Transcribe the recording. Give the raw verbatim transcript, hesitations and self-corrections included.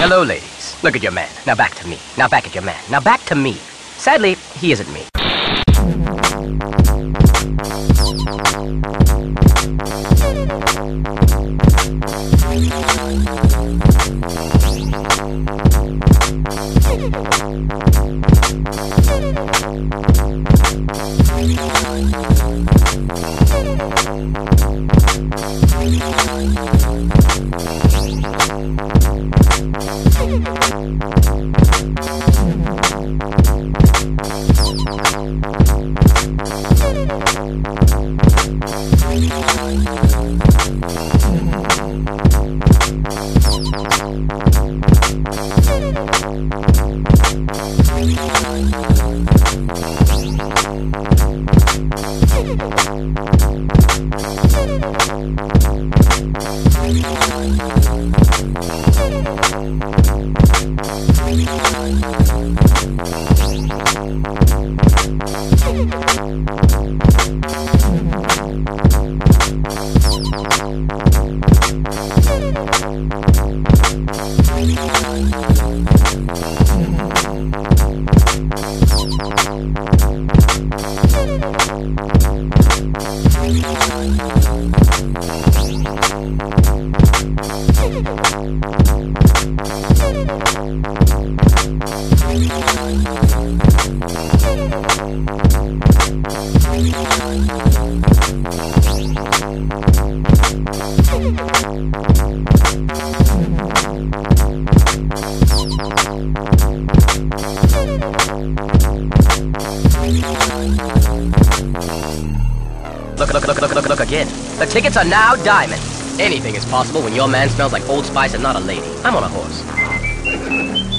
Hello, ladies. Look at your man. Now back to me. Now back at your man. Now back to me. Sadly, he isn't me. Look, look, look, look, look, look again. The tickets are now diamonds. Anything is possible when your man smells like Old Spice and not a lady. I'm on a horse.